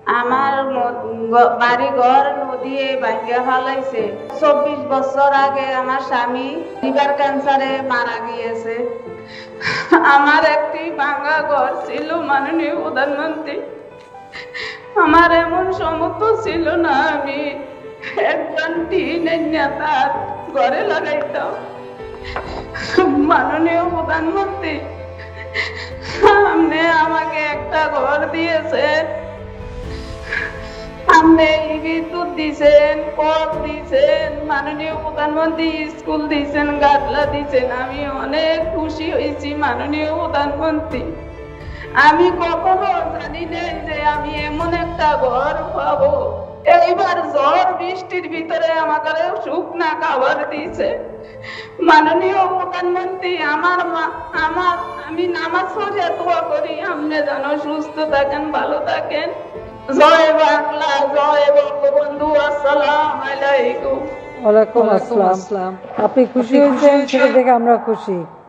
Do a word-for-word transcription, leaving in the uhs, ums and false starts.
আমার বাড়ি ঘর নদী ভাঙ্গা ফেলাইছে। চব্বিশ বছর আগে আমার স্বামী লিভার ক্যান্সারে মারা গিয়েছে। আমার একটি ভাঙ্গা ঘর ছিল। মাননীয় প্রধানমন্ত্রী, আমার এমন সমর্থ ছিল না আমি একজন টিনের নেতার ঘরে লাগাইতাম। মাননীয় প্রধানমন্ত্রী, আপনি আমাকে একটা ঘর দিয়েছেন, আপনি বিদ্যুৎ দিয়েছেন, পথ দিয়েছেন, মাননীয় প্রধানমন্ত্রী স্কুল দিয়েছেন, গাটলা দিয়েছেন। আমি অনেক খুশি হয়েছি মাননীয় প্রধানমন্ত্রী। আমি কখনো জানি না যে আমি এমন একটা ঘর পাবো। এইবার ঝড় বৃষ্টির ভিতরে আমাকে শুকনা খাবার দিয়েছে। মাননীয় প্রধানমন্ত্রী, আমার আমার আমি নামাজ পড়ে দোয়া করি আপনি যেন সুস্থ থাকেন, ভালো থাকেন। জয় বাংলা, জয় বঙ্গবন্ধু। আসসালামু আলাইকুম। ওয়ালাইকুম আসসালাম। আপনি খুশি হয়েছেন সেটা দেখে আমরা খুশি।